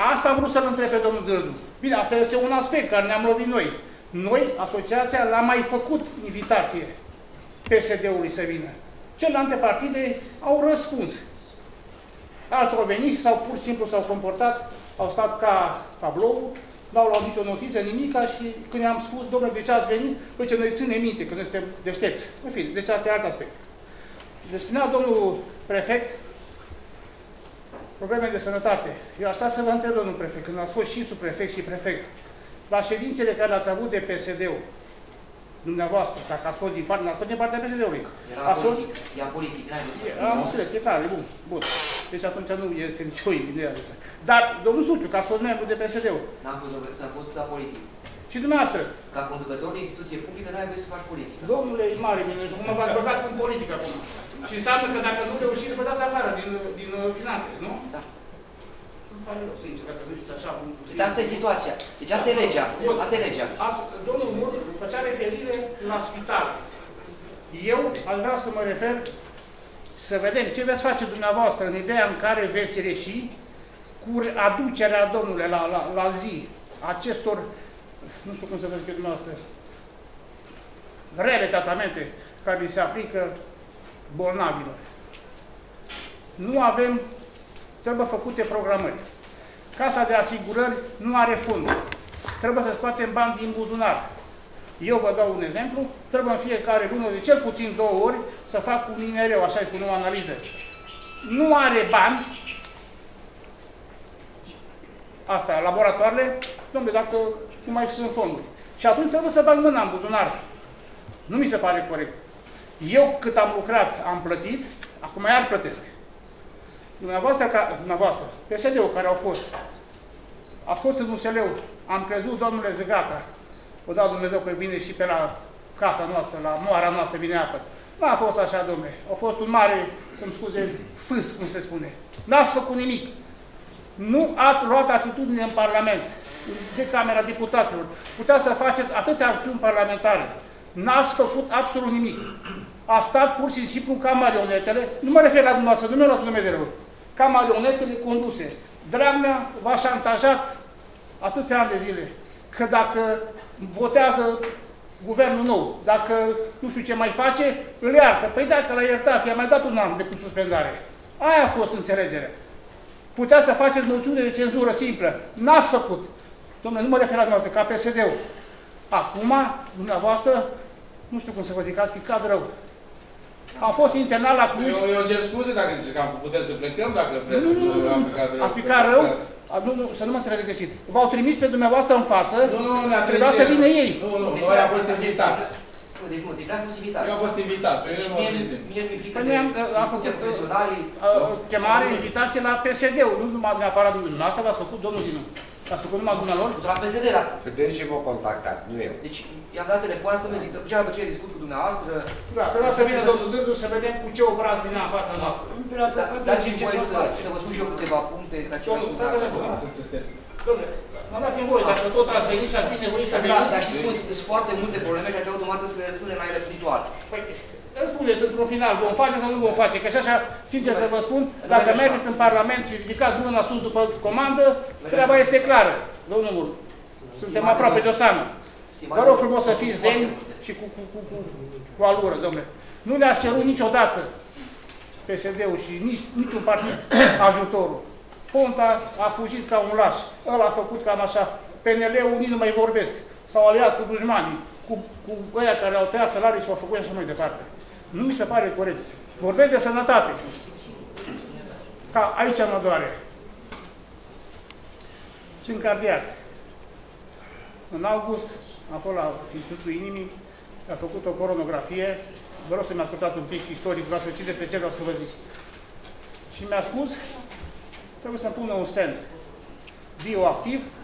Asta am vrut să-l întreb pe domnul Dârzu. Bine, asta este un aspect care ne-am lovit noi. Noi, asociația, l-am mai făcut invitație PSD-ului să vină. Celelalte partide au răspuns. Alții au venit sau pur și simplu s-au comportat, au stat ca tablou, n-au luat nicio notiță, nimica și când i-am spus, domnule, de ce ați venit? Păi ce noi ținem minte, că noi suntem deștepți. În fine, deci asta e alt aspect. Deci spunea domnul prefect, probleme de sănătate. Eu aș vrea să vă întreb, domnul prefect, când ați fost și subprefect și prefect, la ședințele care le-ați avut de PSD-ul, dumneavoastră, dacă ați fost din partea PSD-ului. Era politic, ea politic, n-ai văzut. Am înțeles, e clar, e bun, bun. Deci atunci nu este nicio idee. Dar, domnul Suciu, că ați fost membru de PSD-ul. N-am fost, s-a fost la politic. Și dumneavoastră? Ca conducător de instituție publică, n-ai voie să faci politică. Domnule, e mare bine, și cum v-ați băgat în politică acum. Și înseamnă că dacă nu reușiți, vă dați afară din finanțe, nu? Da. Îmi pare rău, sincer, dacă ziceți așa. Deci asta e situația. Deci asta e legea. Asta e legea. Domnul Mur făcea referire la spital. Eu aș vrea să mă refer să vedem ce veți face dumneavoastră în ideea în care veți reși cu aducerea, domnule, la zi acestor, nu știu cum să vă zic dumneavoastră, rele tratamente care se aplică bolnavilor. Nu avem, trebuie făcute programări. Casa de asigurări nu are fonduri. Trebuie să scoatem bani din buzunar. Eu vă dau un exemplu, trebuie în fiecare lună, de cel puțin 2 ori, să fac un INR-ul, așa spune, o analiză. Nu are bani, asta, laboratoarele, domnule, dacă nu mai sunt fonduri. Și atunci trebuie să bag mâna în buzunar. Nu mi se pare corect. Eu, cât am lucrat, am plătit, acum iar plătesc. Dumneavoastră, PSD-ul care au fost, a fost în USL-ul, am crezut, domnule, Zăgata, o dau Dumnezeu că vine și pe la casa noastră, la moara noastră vine apă. Nu a fost așa, domnule. A fost un mare, să-mi scuze, fâs, cum se spune. N-ați făcut nimic. Nu ați luat atitudine în Parlament, de Camera Deputaților. Puteți să faceți atâtea acțiuni parlamentare. N-ați făcut absolut nimic. A stat pur și simplu ca marionetele, nu mă refer la dumneavoastră, nu mi-o luați nume de rău, ca marionetele conduse. Dragnea v-a șantajat atâția ani de zile, că dacă votează guvernul nou, dacă nu știu ce mai face, îl iartă. Păi dacă l-a iertat, i-a mai dat un an de cu suspendare. Aia a fost înțelegerea. Puteți să faceți moțiune de cenzură simplă. N-ați făcut. Dom'le, nu mă refer la dumneavoastră, ca PSD-ul. Acum, dumneavoastră, nu știu cum să vă zic, ați picat rău. Am fost internat la Cluj. Eu cer scuze dacă zice că putem să plecăm, dacă vreți să am picat rău. Ați picat rău? Să nu mă înțelege greșit. V-au trimis pe dumneavoastră în față, trebuia să vină ei. Nu, noi am fost invitați. Deci, multiple am fost invitat. Eu am fost invitat. Mie mi frică de chemare, invitație la PSD-ul. Nu numai neapărat dumneavoastră, v-ați făcut domnul Dinu. Ați făcut numai dumnealor? De la PSD, da. Vedeți și v-au contactat, nu eu. Deci, i-am dat telefon să mă zic, după ce discut cu dumneavoastră... Da, trebuie să vină domnul Dârzu să vedem cu ce obraz vine în fața noastră. Dați-mi voie să vă spun și eu câteva puncte la ce v-ați spus. Domnule, mă dați-mi voie, dacă tot ați venit și ați binevoit să veniți... Dar știți cum, sunt foarte multe probleme și aceea automat să le răspundem la ele punctual. Păi, răspundeți într-un final, vom face sau nu vom face, că și așa, sincer să vă spun, dacă mergeți în Parlament și ridicați mâna sus după comandă, treaba este clară. Domnul Mur, suntem aproape de Osană. Vă rog frumos să fiți demni și cu alură, domnule. Nu ne-ați cerut niciodată PSD-ul și niciun partid ajutorul. Ponta a fugit ca un laș, ăla a făcut cam așa. PNL-ul nici nu mai vorbesc. S-au aliat cu dușmanii, cu ăia care au tăiat salarii și au făcut așa mai departe. Nu mi se pare corect. Vorbesc de sănătate. Ca aici mă doare. Sunt cardiac. În august, acolo la Institutul Inimii, a făcut o coronografie. Vă rog să-mi ascultați un pic istoric, vreau să citeți pe ce vreau să vă zic. Și mi-a spus, trebuie să-mi pună un stent bioactiv